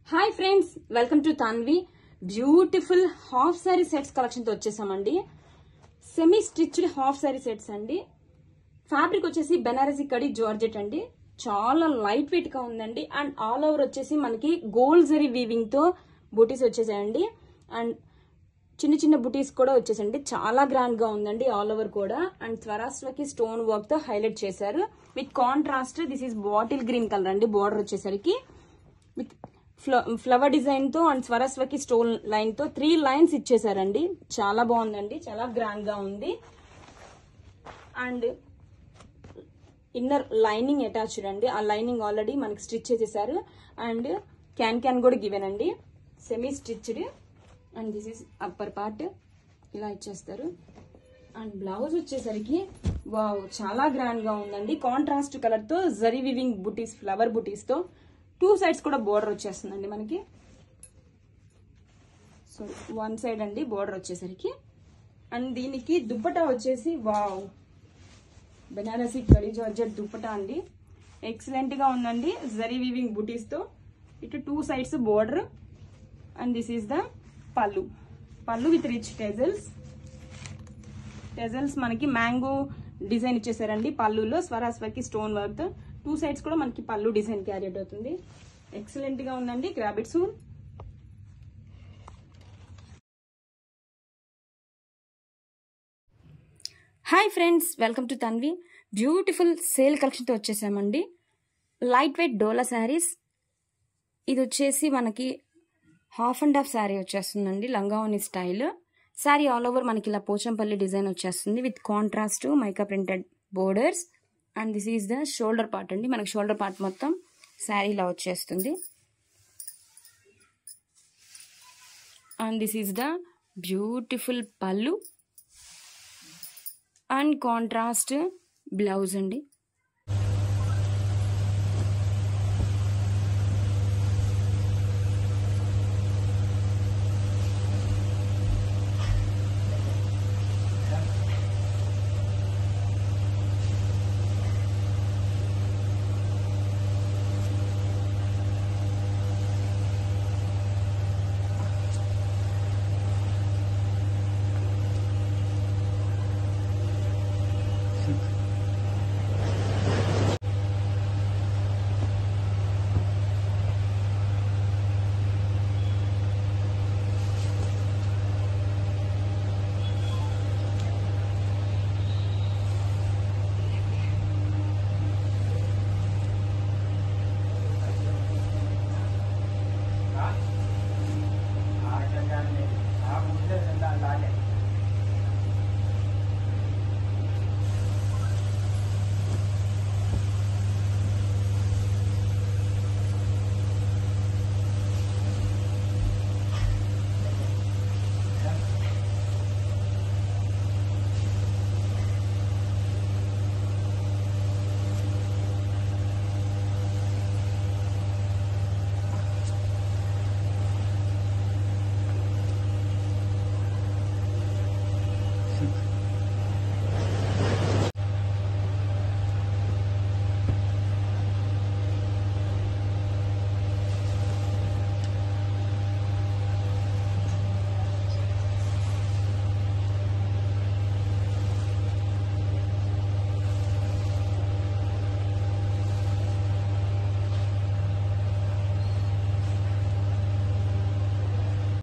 Hi friends, welcome to Tanvi. Beautiful half saree sets collection తో వచ్చేసామండి. Semi stitched half saree sets అండి. Fabric వచ్చేసి బెనారసీ కడి georgette అండి. చాలా లైట్ వెయిట్ గా ఉందండి. అండ్ ఆల్ ఓవర్ వచ్చేసి మనకి గోల్డ్ జరీ వీవింగ్ తో బూటీస్ వచ్చేసాయండి. అండ్ చిన్న చిన్న బుటీస్ కూడా వచ్చేసండి. చాలా గ్రాండ్ గా ఉందండి ఆల్ ఓవర్ కూడా. అండ్ స్వరాస్ట్రకి స్టోన్ వర్క్ తో హైలైట్ చేశారు. With contrast this is bottle green colour అండి. బోర్డర్ వచ్చేసరికి విత్ ఫ్లవర్ డిజైన్ తో అండ్ స్వరస్వకి స్టోన్ లైన్ తో 3 లైన్స్ ఇచ్చేసారండి. చాలా బాగుందండి. చాలా గ్రాండ్ గా ఉంది. అండ్ ఇన్నర్ లైనింగ్ అటాచ్డ్ అండి. ఆ లైనింగ్ ఆల్రెడీ మనకి స్టిచ్ చేసేసారు. అండ్ క్యాన్ కూడా గివెన్ అండి. Semi stitched. And this is upper part ఇలా ఇచ్చేస్తారు. అండ్ బ్లౌజ్ వచ్చేసరికి వావ్, చాలా గ్రాండ్ గా ఉందండి. కాంట్రాస్ట్ కలర్ తో జరీ వివింగ్ బుటీస్, ఫ్లవర్ బుటీస్ తో 2 సైడ్స్ కూడా బోర్డర్ వచ్చేస్తుందండి మనకి. సో 1 సైడ్ అండి బోర్డర్ వచ్చేసరికి. అండ్ దీనికి దుప్పటా వచ్చేసి వావ్, బెనారసీ కడి జార్జెట్ దుప్పటా అండి. ఎక్సలెంట్ గా ఉందండి. జరీ వీవింగ్ బుటీస్ తో ఇటు 2 sides border. And this is the pallu with rich tassels మనకి మ్యాంగో డిజైన్ ఇచ్చేసారండి. పళ్ళులో స్వరాస్వకి స్టోన్ వర్క్ తో 2 సైడ్స్ కూడా మనకి పళ్ళు డిజైన్ క్యారీ అవుతుంది. ఎక్సలెంట్ గా ఉందండి. Grab it soon. Hi friends, welcome to Tanvi. Beautiful sale collection తో వచ్చేసామండి. Light weight Dola sarees. ఇది వచ్చేసి మనకి హాఫ్ అండ్ హాఫ్ శారీ వచ్చేస్తుందండి. లంగావోని స్టైల్ శారీ. ఆల్ ఓవర్ మనకి ఇలా పోచంపల్లి డిజైన్ వచ్చేస్తుంది with contrast mica printed borders. And this is the shoulder part అండి. మనకి షోల్డర్ పార్ట్ మొత్తం శారీ ఇలా వచ్చేస్తుంది. And this is the beautiful pallu and contrast blouse అండి.